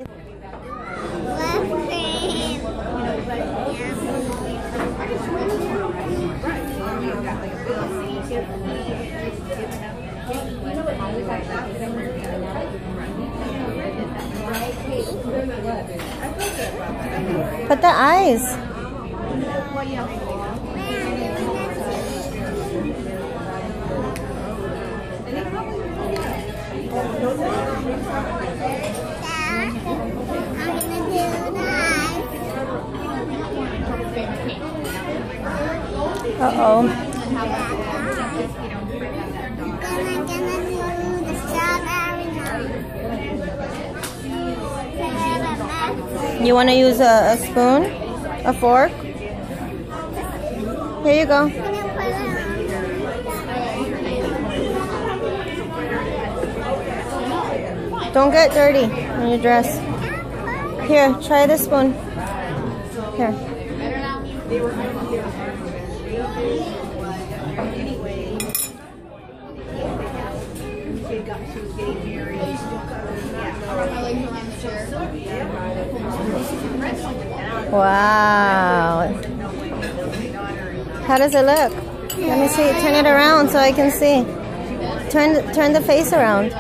Put the eyes. Uh-oh. You want to use a spoon? A fork? Here you go. Don't get dirty on your dress. Here, try this spoon. Here. Wow. How does it look? Let me see. Turn it around so I can see. Turn the face around.